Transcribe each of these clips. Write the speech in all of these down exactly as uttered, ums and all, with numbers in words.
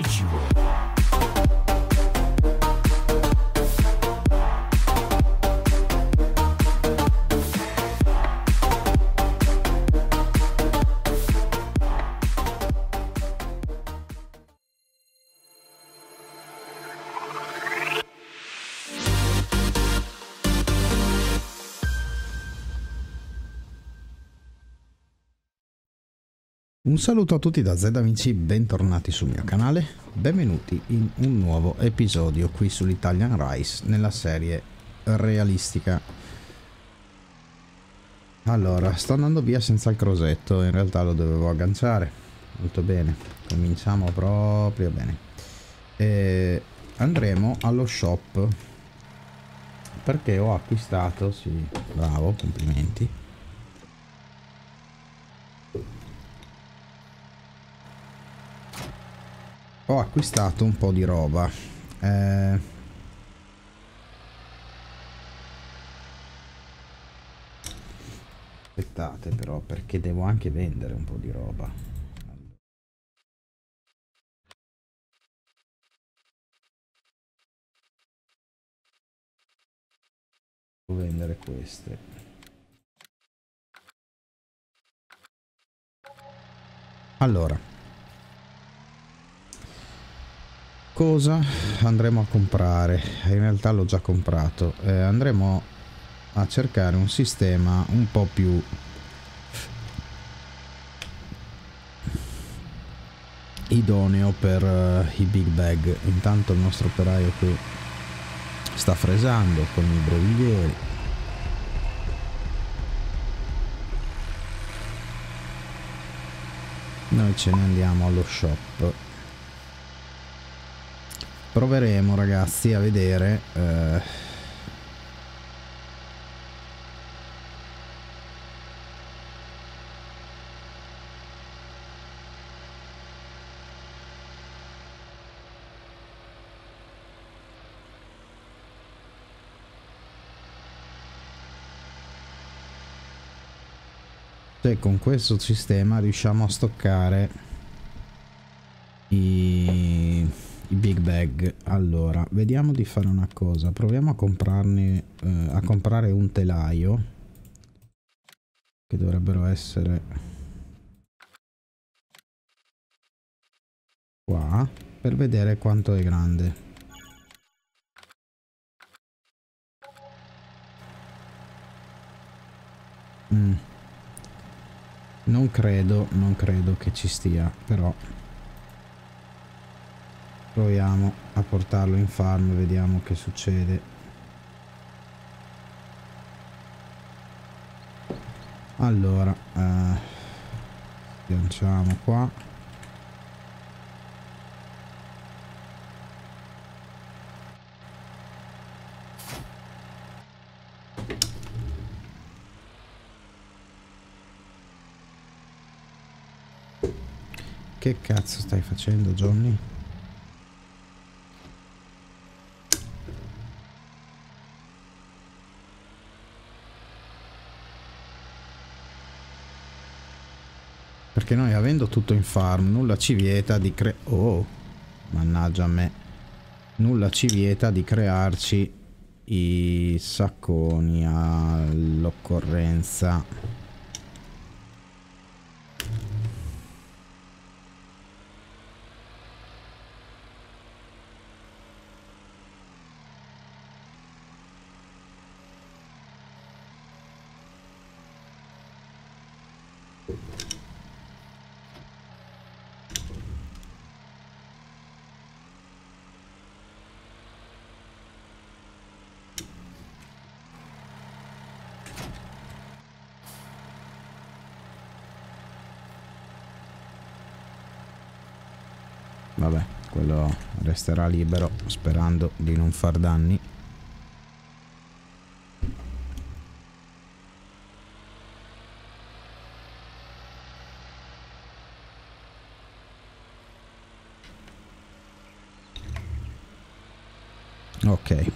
Un saluto a tutti da ZDaVinci, bentornati sul mio canale, benvenuti in un nuovo episodio qui sull'Italian Rise nella serie realistica. Allora, sto andando via senza il crosetto, in realtà lo dovevo agganciare, molto bene, cominciamo proprio bene. E andremo allo shop perché ho acquistato, sì, bravo, complimenti. Ho acquistato un po' di roba. Eh... Aspettate però, perché devo anche vendere un po' di roba. Devo vendere queste. Allora, cosa andremo a comprare? In realtà l'ho già comprato. Eh, andremo a cercare un sistema un po' più idoneo per uh, i big bag. Intanto il nostro operaio qui sta fresando con i breviglieri. Noi ce ne andiamo allo shop. Proveremo, ragazzi, a vedere eh, se con questo sistema riusciamo a stoccare i, i big bag. Allora, vediamo di fare una cosa, proviamo a comprarne eh, a comprare un telaio, che dovrebbero essere qua, per vedere quanto è grande. mm. non credo non credo che ci stia, però proviamo a portarlo in farm e vediamo che succede. Allora, eh, sganciamo qua. Che cazzo stai facendo, Johnny? Perché noi, avendo tutto in farm, nulla ci vieta di cre... Oh, mannaggia a me. Nulla ci vieta di crearci i sacconi all'occorrenza. Vabbè, quello resterà libero, sperando di non far danni. Ok.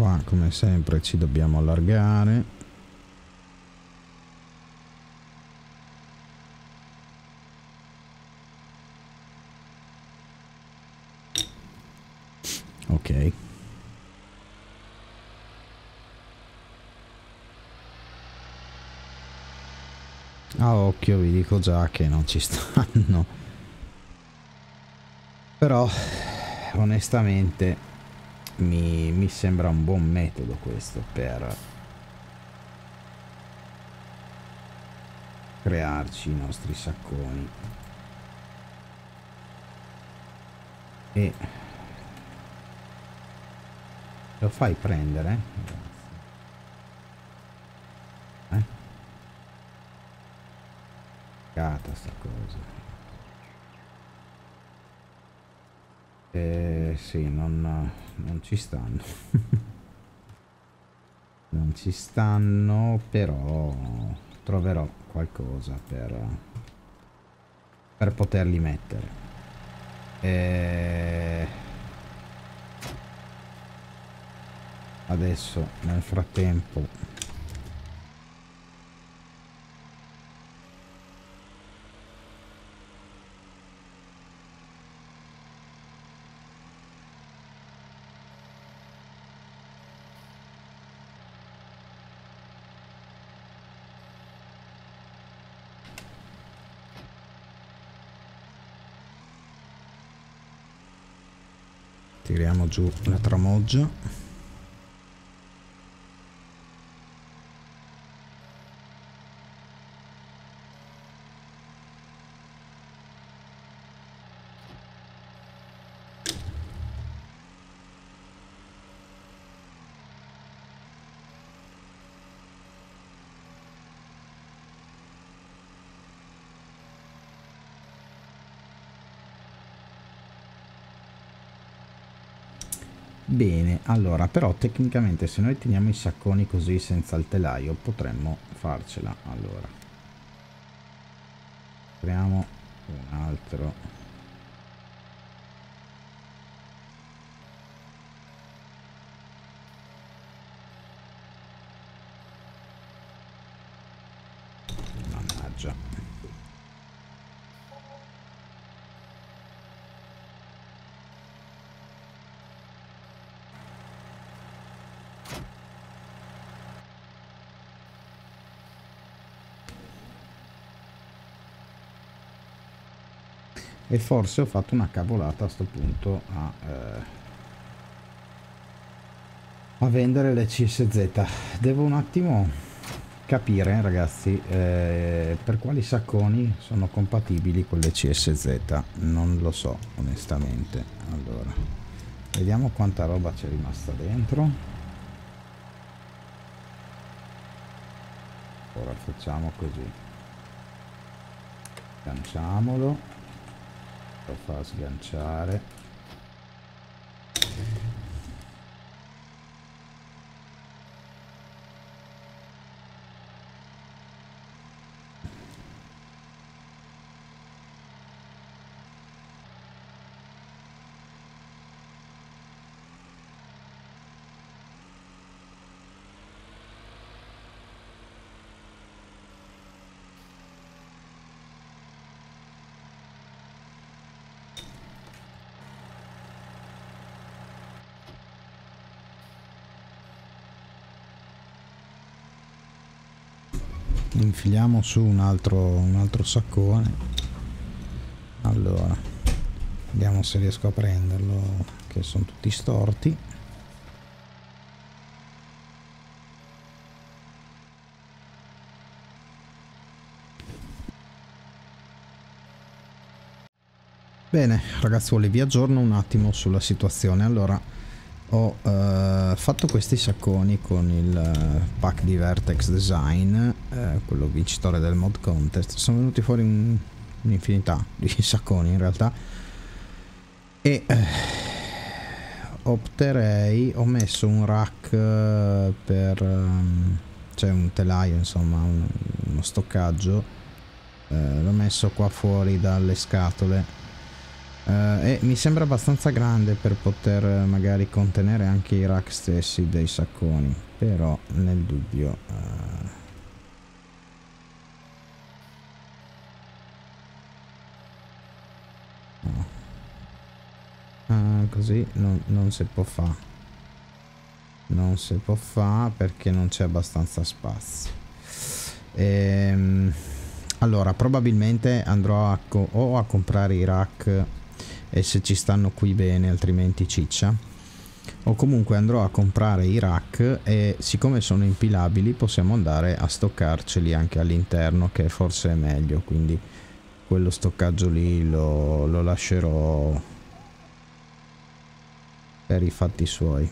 Qua come sempre ci dobbiamo allargare. Ok. A occhio vi dico già che non ci stanno. Però onestamente mi, mi sembra un buon metodo questo per crearci i nostri sacconi. E lo fai prendere? Eh? Cata sta cosa. Eh, sì, non, non ci stanno. Non ci stanno, però troverò qualcosa per, per poterli mettere. E adesso, nel frattempo, tiriamo giù la tramoggia. Bene, allora, però tecnicamente se noi teniamo i sacconi così senza il telaio potremmo farcela. Allora, creiamo un altro. Mannaggia. E forse ho fatto una cavolata a sto punto a, eh, a vendere le C S Z. Devo un attimo capire, ragazzi, eh, per quali sacconi sono compatibili con le C S Z. Non lo so, onestamente. Allora, vediamo quanta roba c'è rimasta dentro. Ora facciamo così. Sganciamolo. Lo fa sganciare. Infiliamo su un altro, un altro saccone. Allora, vediamo se riesco a prenderlo, che sono tutti storti. Bene ragazzuoli, vi aggiorno un attimo sulla situazione. Allora, ho eh, fatto questi sacconi con il eh, pack di Vertex Design, eh, quello vincitore del mod contest. Sono venuti fuori un'infinità un di sacconi in realtà, e eh, opterei, ho messo un rack per um, cioè un telaio, insomma un, uno stoccaggio, eh, l'ho messo qua fuori dalle scatole Uh, e mi sembra abbastanza grande per poter uh, magari contenere anche i rack stessi dei sacconi, però nel dubbio uh... no. Uh, così non, non si può fare, non si può fare perché non c'è abbastanza spazio. Ehm, allora probabilmente andrò a co o a comprare i rack, e se ci stanno qui bene, altrimenti ciccia, o comunque andrò a comprare i rack e siccome sono impilabili possiamo andare a stoccarceli anche all'interno, che forse è meglio, quindi quello stoccaggio lì lo, lo lascerò per i fatti suoi.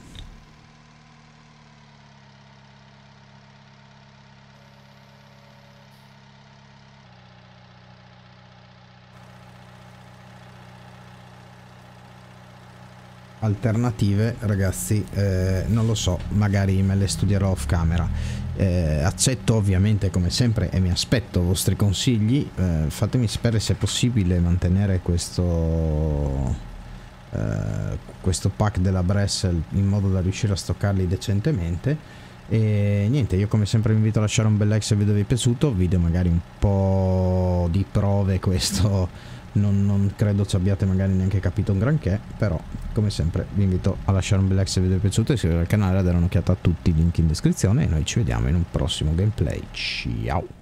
Alternative, ragazzi, eh, non lo so, magari me le studierò off camera. Eh, accetto ovviamente come sempre e mi aspetto vostri consigli. Eh, fatemi sapere se è possibile mantenere questo eh, questo pack della Bresel in modo da riuscire a stoccarli decentemente. E niente, io come sempre vi invito a lasciare un bel like se il video vi è piaciuto. Video magari un po' di prove, questo Non, non credo ci abbiate magari neanche capito un granché, però come sempre vi invito a lasciare un bel like se il video vi è piaciuto, iscrivetevi al canale, a dare un'occhiata a tutti i link in descrizione e noi ci vediamo in un prossimo gameplay. Ciao!